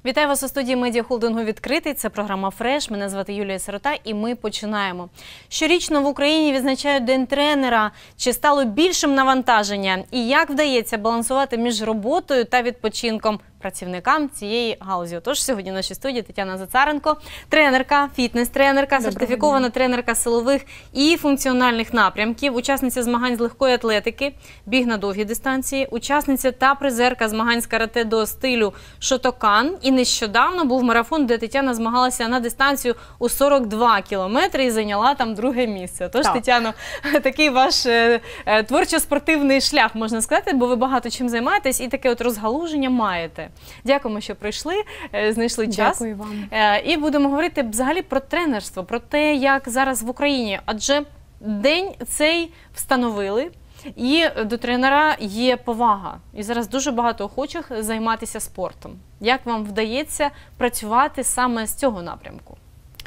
Вітаю вас у студії медіахолдингу «Відкритий». Це програма «Фреш». Мене звати Юлія Сирота і ми починаємо. Щорічно в Україні відзначають День тренера. Чи стало більшим навантаження? І як вдається балансувати між роботою та відпочинком працівникам цієї галузі? Отож, сьогодні в нашій студії Тетяна Зацаренко, тренерка, фітнес-тренерка, сертифікована тренерка силових і функціональних напрямків, учасниця змагань з легкої атлетики, біг на довгі дистанції, учасниця та призерка змагань з карате до стилю Шотокан. І нещодавно був марафон, де Тетяна змагалася на дистанцію у 42 кілометри і зайняла там друге місце. Тож, Тетяно, такий ваш творчо-спортивний шлях, можна сказати, бо ви багато чим займаєтесь і таке от розгалуження маєте. Дякуємо, що прийшли, знайшли час. Дякую вам. І будемо говорити взагалі про тренерство, про те, як зараз в Україні. Адже день цей встановили, і до тренера є повага. І зараз дуже багато охочих займатися спортом. Як вам вдається працювати саме з цього напрямку?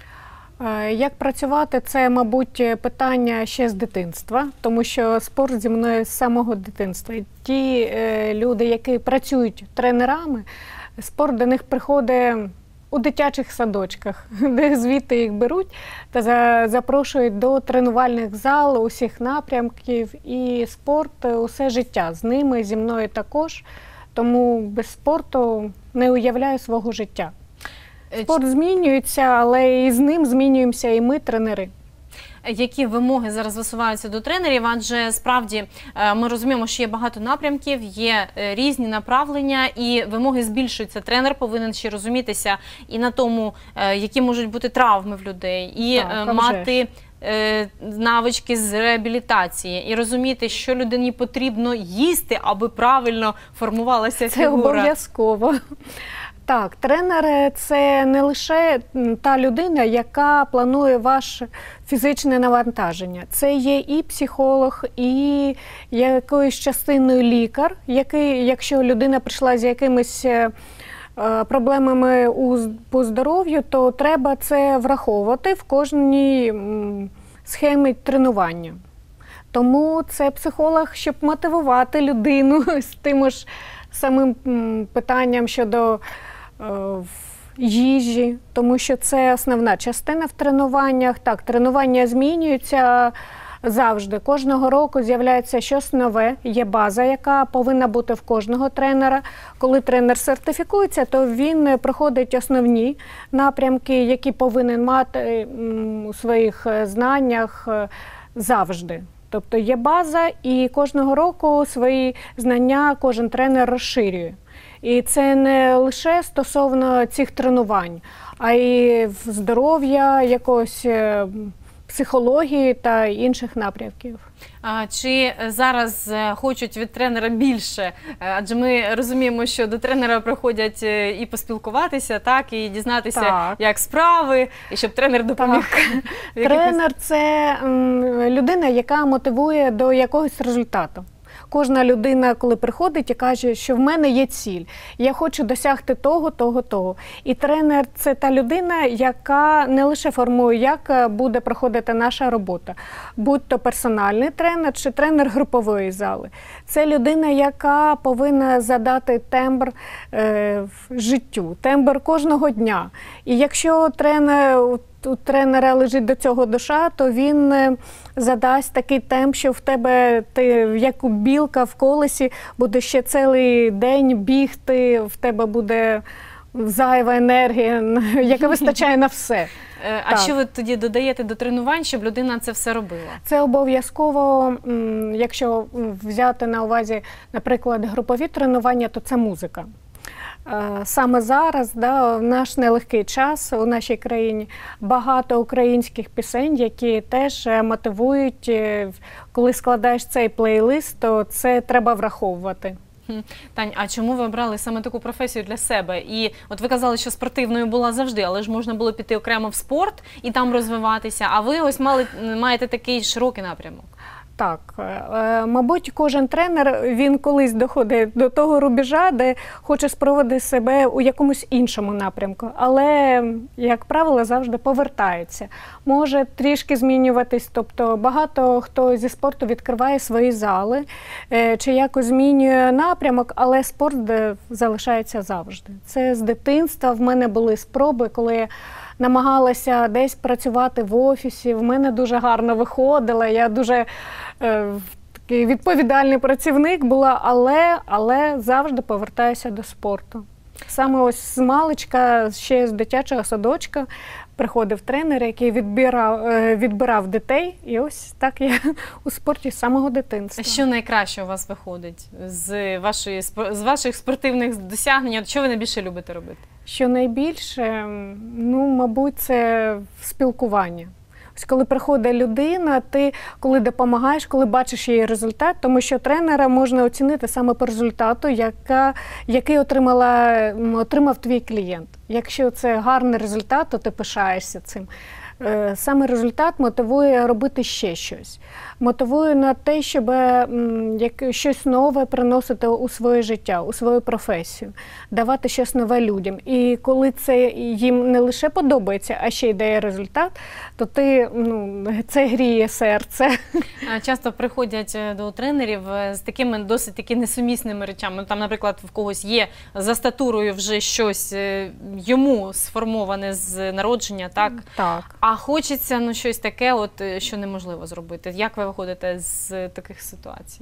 Як працювати – це, мабуть, питання ще з дитинства, тому що спорт зі мною з самого дитинства. І ті люди, які працюють тренерами, спорт до них приходить у дитячих садочках, де звідти їх беруть та запрошують до тренувальних зал усіх напрямків. І спорт усе життя з ними, зі мною також, тому без спорту не уявляю свого життя. Спорт змінюється, але і з ним змінюємося і ми, тренери. Які вимоги зараз висуваються до тренерів? Адже справді ми розуміємо, що є багато напрямків, є різні направлення і вимоги збільшуються. Тренер повинен ще розумітися і на тому, які можуть бути травми в людей, і мати навички з реабілітації, і розуміти, що людині потрібно їсти, аби правильно формувалася фігура. Це обов'язково. Так, тренер – це не лише та людина, яка планує ваше фізичне навантаження. Це є і психолог, і якоюсь частиною лікар, який, якщо людина прийшла з якимись проблемами по здоров'ю, то треба це враховувати в кожній схемі тренування. Тому це психолог, щоб мотивувати людину з тим ж самим питанням щодо їжі, тому що це основна частина в тренуваннях. Так, тренування змінюються завжди. Кожного року з'являється щось нове, є база, яка повинна бути в кожного тренера. Коли тренер сертифікується, то він проходить основні напрямки, які повинен мати у своїх знаннях завжди. Тобто є база, і кожного року свої знання кожен тренер розширює. І це не лише стосовно цих тренувань, а й здоров'я, якогось психології та інших напрямків. Чи зараз хочуть від тренера більше? Адже ми розуміємо, що до тренера приходять і поспілкуватися, так, і дізнатися, як справи, і щоб тренер допоміг. Тренер – це людина, яка мотивує до якогось результату. Кожна людина, коли приходить і каже, що в мене є ціль, я хочу досягти того, того, того. І тренер – це та людина, яка не лише формує, як буде проходити наша робота. Будь-то персональний тренер чи тренер групової зали. Це людина, яка повинна задати тембр життю, тембр кожного дня. І якщо у тренера лежить до цього душа, то він задасть такий темп, що в тебе, ти як білка в колесі, буде ще цілий день бігти, в тебе буде зайва енергія, яка вистачає на все. А що ви тоді додаєте до тренувань, щоб людина це все робила? Це обов'язково, якщо взяти на увазі, наприклад, групові тренування, то це музика. Саме зараз, в наш нелегкий час у нашій країні, багато українських пісень, які теж мотивують, коли складаєш цей плейлист, то це треба враховувати. Тань, а чому ви обрали саме таку професію для себе? І от ви казали, що спортивною була завжди, але ж можна було піти окремо в спорт і там розвиватися, а ви ось маєте такий широкий напрямок. Так. Мабуть, кожен тренер, він колись доходить до того рубежа, де хоче спробувати себе у якомусь іншому напрямку. Але, як правило, завжди повертається. Може трішки змінюватись. Тобто багато хто зі спорту відкриває свої зали, чи якось змінює напрямок, але спорт залишається завжди. Це з дитинства. В мене були спроби, коли я намагалася десь працювати в офісі, в мене дуже гарно виходило, я дуже такий відповідальний працівник була, але завжди повертаюся до спорту. Саме ось з маличка, ще з дитячого садочка, приходив тренер, який відбирав дітей, і ось так я у спорті з самого дитинства. Що найкраще у вас виходить з ваших спортивних досягнень? Що ви найбільше любите робити? Що найбільше, мабуть, це спілкування. Ось коли приходить людина, ти коли допомагаєш, коли бачиш її результат, тому що тренера можна оцінити саме по результату, який отримав твій клієнт. Якщо це гарний результат, то ти пишаєшся цим. Саме результат мотивує робити ще щось. Мотивує на те, щоб щось нове приносити у своє життя, у свою професію, давати щось нове людям. І коли це їм не лише подобається, а ще й дає результат, то це гріє серце. Часто приходять до тренерів з такими досить таки несумісними речами. Там, наприклад, в когось є за статурою вже щось йому сформоване з народження, так? Так. А хочеться щось таке, що неможливо зробити. Як ви виходите з таких ситуацій?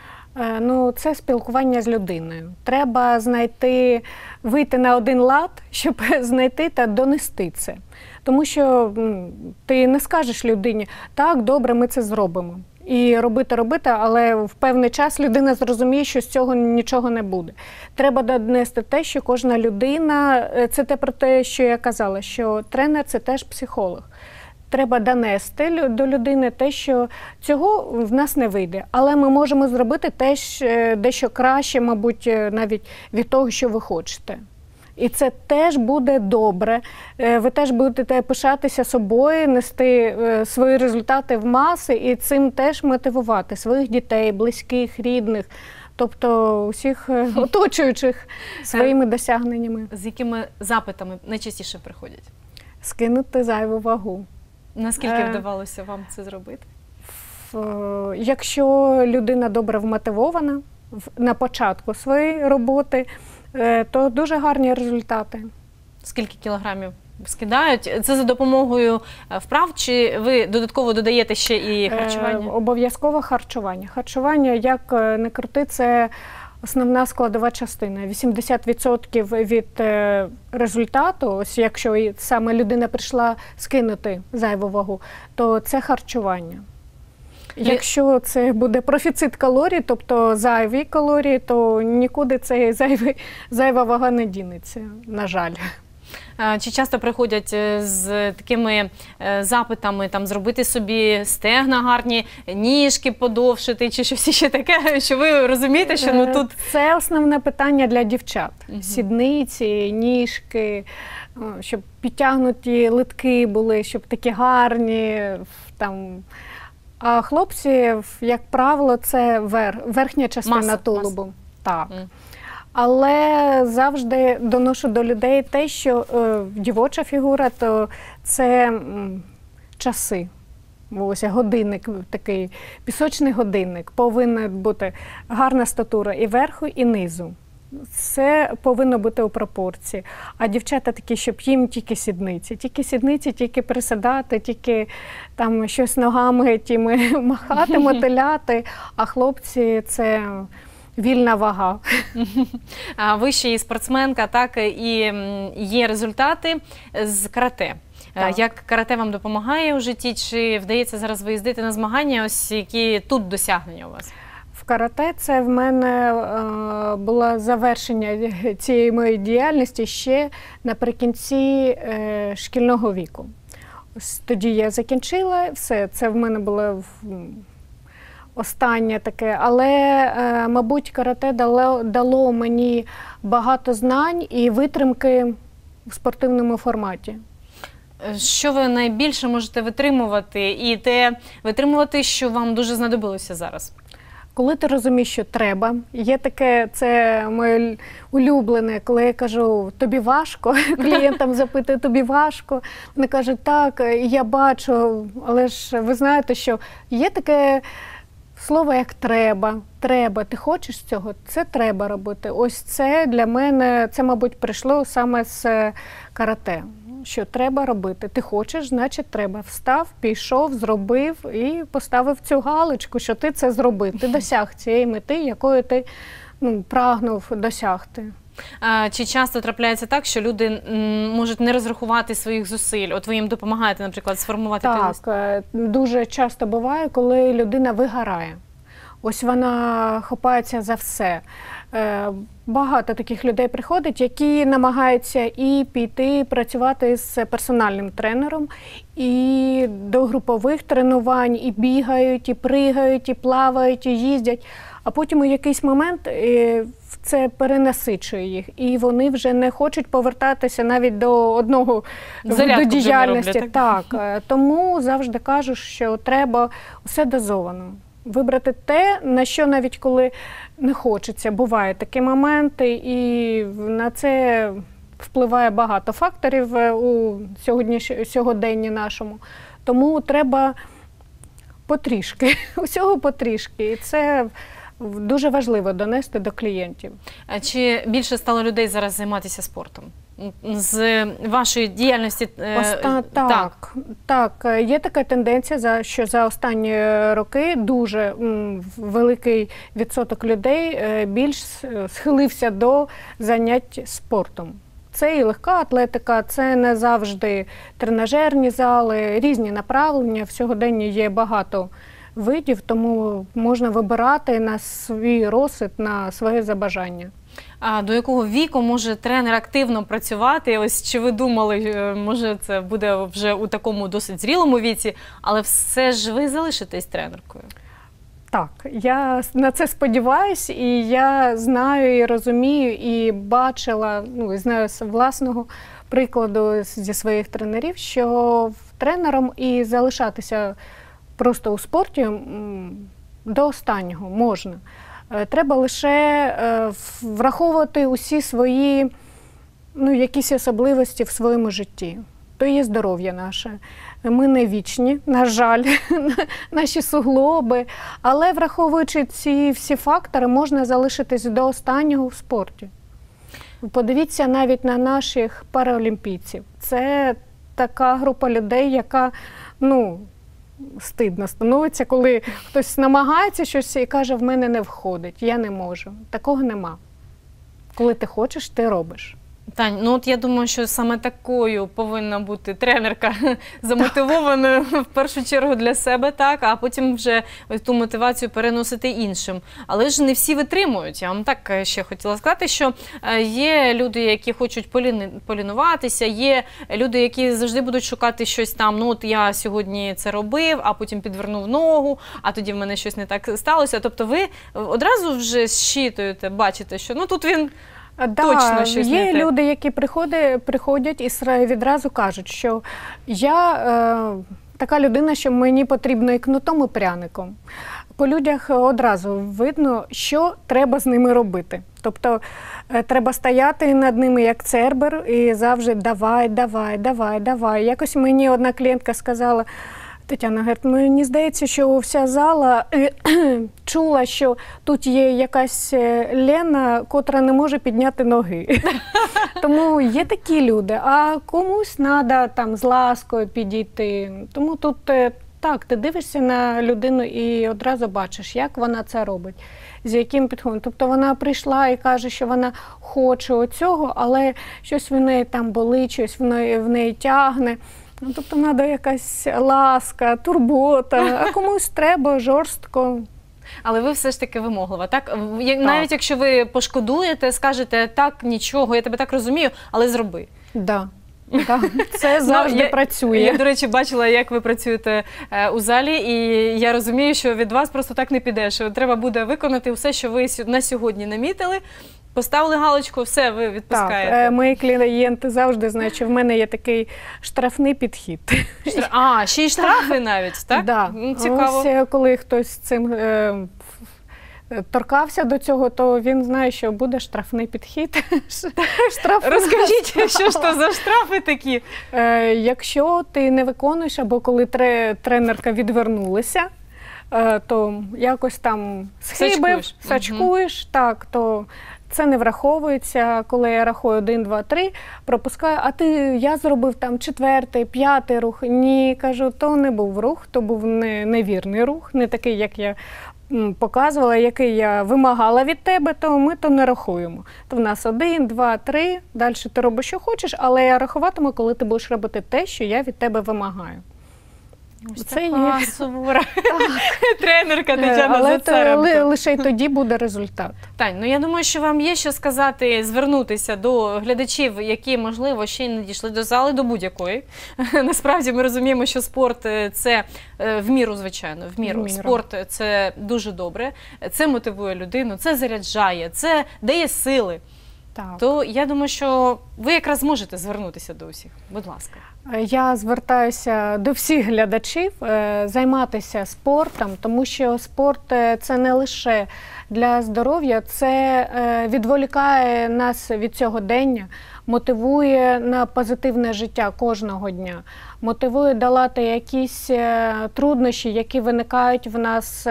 Це спілкування з людиною. Треба вийти на один лад, щоб знайти та донести це. Тому що ти не скажеш людині, так, добре, ми це зробимо. І робити, але в певний час людина зрозуміє, що з цього нічого не буде. Треба донести те, що кожна людина, це про те, що я казала, що тренер – це теж психолог. Треба донести до людини те, що цього в нас не вийде. Але ми можемо зробити теж дещо краще, мабуть, навіть від того, що ви хочете. І це теж буде добре. Ви теж будете пишатися собою, нести свої результати в маси і цим теж мотивувати своїх дітей, близьких, рідних, тобто усіх оточуючих своїми досягненнями. З якими запитами найчастіше приходять? Скинути зайву вагу. Наскільки вдавалося вам це зробити? Якщо людина добре вмотивована на початку своєї роботи, то дуже гарні результати. Скільки кілограмів скидають? Це за допомогою вправ, чи ви додатково додаєте ще і харчування? Обов'язково харчування. Харчування, як не крути, це основна складова частина. 80% від результату, ось якщо саме людина прийшла скинути зайву вагу, то це харчування. Якщо це буде профіцит калорій, тобто зайві калорії, то нікуди зайва вага не дінеться, на жаль. Чи часто приходять з такими запитами, зробити собі стегна гарні, ніжки подовшити, чи щось ще таке, що ви розумієте, що тут… Це основне питання для дівчат. Сідниці, ніжки, щоб підтягнуті литки були, щоб такі гарні, А хлопці, як правило, це верхня частина тулубу. Так. Але завжди доношу до людей те, що дівоча фігура, то це часи. Ось годинник такий, пісочний годинник. Повинна бути гарна статура і верху, і низу. Це повинно бути у пропорції. А дівчата такі, щоб їм тільки сідниці, тільки присідати, тільки щось ногами махати, мотиляти. А хлопці – це вільна вага. Ви ще і спортсменка, так, і є результати з карате. Так. Як карате вам допомагає у житті? Чи вдається зараз виїздити на змагання? Ось які тут досягнення у вас? В карате це в мене було завершення цієї моєї діяльності ще наприкінці шкільного віку. Ось тоді я закінчила, все, це в мене було останнє таке, але, мабуть, карате дало мені багато знань і витримки в спортивному форматі. Що ви найбільше можете витримувати і те витримувати, що вам дуже знадобилося зараз? Коли ти розумієш, що треба, є таке, це моє улюблене, коли я кажу, тобі важко, клієнтам запитую, тобі важко, вони кажуть, так, я бачу, але ж ви знаєте, що є таке слово, як треба, треба, ти хочеш цього, це треба робити. Ось це для мене, це, мабуть, прийшло саме з карате. Що треба робити. Ти хочеш, значить треба. Встав, пішов, зробив і поставив цю галочку, що ти це зробив. Ти досяг цієї мети, якої ти прагнув досягти. Чи часто трапляється так, що люди можуть не розрахувати своїх зусиль? От ви їм допомагаєте, наприклад, сформувати той лист? Так, дуже часто буває, коли людина вигорає. Ось вона хапається за все. Багато таких людей приходить, які намагаються і піти працювати з персональним тренером, і до групових тренувань, і бігають, і пригають, і плавають, і їздять. А потім у якийсь момент це перенасичує їх, і вони вже не хочуть повертатися навіть до одного виду діяльності. Так, тому завжди кажу, що треба все дозовано. Вибрати те, на що навіть коли не хочеться. Бувають такі моменти, і на це впливає багато факторів у сьогоденні нашому. Тому треба потрішки, усього потрішки. І це дуже важливо донести до клієнтів. А чи більше стало людей зараз займатися спортом? З вашої діяльності? Так, є така тенденція, що за останні роки дуже великий відсоток людей більш схилився до занять спортом. Це і легка атлетика, це не завжди тренажерні зали, різні направлення. В сьогоденні є багато видів, тому можна вибирати на свій розсуд, на своє забажання. А до якого віку може тренер активно працювати? Ось чи ви думали, може це буде вже у такому досить зрілому віці, але все ж ви залишитесь тренеркою? Так, я на це сподіваюся, і я знаю, і розумію, і бачила, і знаю з власного прикладу зі своїх тренерів, що тренером і залишатися просто у спорті до останнього можна. Треба лише враховувати усі свої якісь особливості в своєму житті. То є здоров'я наше. Ми не вічні, на жаль, наші суглоби. Але враховуючи ці всі фактори, можна залишитись до останнього в спорті. Подивіться навіть на наших параолімпійців. Це така група людей, яка, стидно становиться, коли хтось намагається щось і каже, в мене не входить, я не можу. Такого нема. Коли ти хочеш, ти робиш. Тань, от я думаю, що саме такою повинна бути тренерка, замотивованою в першу чергу для себе, так, а потім вже ту мотивацію переносити іншим. Але ж не всі витримують. Я вам так ще хотіла сказати, що є люди, які хочуть полінуватися, є люди, які завжди будуть шукати щось там, от я сьогодні це робив, а потім підвернув ногу, а тоді в мене щось не так сталося. Тобто ви одразу вже зчитуєте, бачите, що тут він... Точно щось не те. Є люди, які приходять і відразу кажуть, що я така людина, що мені потрібно і кнутом, і пряником. По людях одразу видно, що треба з ними робити. Тобто треба стояти над ними як цербер і завжди давай, давай, давай, давай. Якось мені одна клієнтка сказала, Тетяна, говорить, мені здається, що вся зала чула, що тут є якась Лена, котра не може підняти ноги. Тому є такі люди, а комусь треба там з ласкою підійти. Тому тут так, ти дивишся на людину і одразу бачиш, як вона це робить, з яким підходом. Тобто вона прийшла і каже, що вона хоче оцього, але щось в неї там болить, щось в неї тягне. Тобто треба якась ласка, турбота, а комусь треба жорстко. Але ви все ж таки вимоглива, так? Навіть якщо ви пошкодуєте, скажете, так, нічого, я тебе так розумію, але зроби. Так. Це завжди працює. Я, до речі, бачила, як ви працюєте у залі, і я розумію, що від вас просто так не піде, що треба буде виконати все, що ви на сьогодні намітили, Поставили галочку, все, ви відпускаєте. Так, мої клієнти завжди знають, що в мене є такий штрафний підхід. Ще й штрафи навіть, так? Да. Цікаво. Ось, коли хтось з цим торкався до цього, то він знає, що буде штрафний підхід. Розкажіть, що ж то за штрафи такі? Якщо ти не виконуєш, або коли тренерка відвернулася, то якось там схибив, сачкуєш, так, то це не враховується, коли я рахую 1, 2, 3, пропускаю, я зробив там 4-й, 5-й рух. Ні, кажу, то не був рух, то був невірний рух, не такий, як я показувала, який я вимагала від тебе, то ми то не рахуємо. То в нас 1, 2, 3, далі ти робиш, що хочеш, але я рахуватиму, коли ти будеш робити те, що я від тебе вимагаю. Ось це така сувора тренерка Тетяна Але Зацаренко. лише й тоді буде результат. Тань, ну я думаю, що вам є що сказати, звернутися до глядачів, які, можливо, ще й не дійшли до зали, до будь-якої. Насправді ми розуміємо, що спорт – це в міру, звичайно, в міру. Спорт – це дуже добре, це мотивує людину, це заряджає, це дає сили. Так. То я думаю, що ви якраз зможете звернутися до усіх. Будь ласка. Я звертаюся до всіх глядачів займатися спортом, тому що спорт – це не лише для здоров'я, це відволікає нас від сьогодення, мотивує на позитивне життя кожного дня, мотивує долати якісь труднощі, які виникають в нас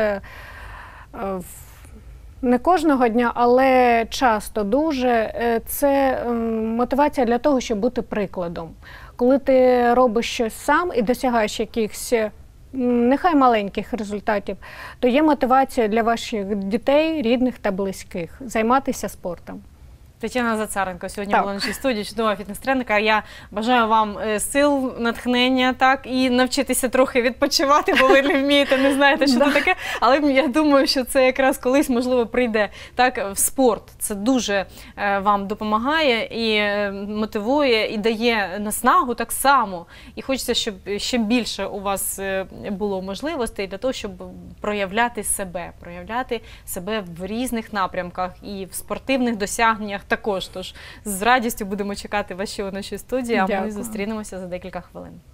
не кожного дня, але часто дуже. Це мотивація для того, щоб бути прикладом. Коли ти робиш щось сам і досягаєш якихось, нехай маленьких результатів, то є мотивація для ваших дітей, рідних та близьких займатися спортом. Тетяна Зацаренко сьогодні була в нашій студії, чудова фітнес-тренерка. Я бажаю вам сил, натхнення, так, і навчитися трохи відпочивати, бо ви не вмієте, не знаєте, що це таке. Але я думаю, що це якраз колись, можливо, прийде так в спорт. Це дуже вам допомагає і мотивує, і дає наснагу так само. І хочеться, щоб ще більше у вас було можливостей для того, щоб проявляти себе в різних напрямках і в спортивних досягненнях також. Тож з радістю будемо чекати вас ще у нашій студії, а ми зустрінемося за декілька хвилин.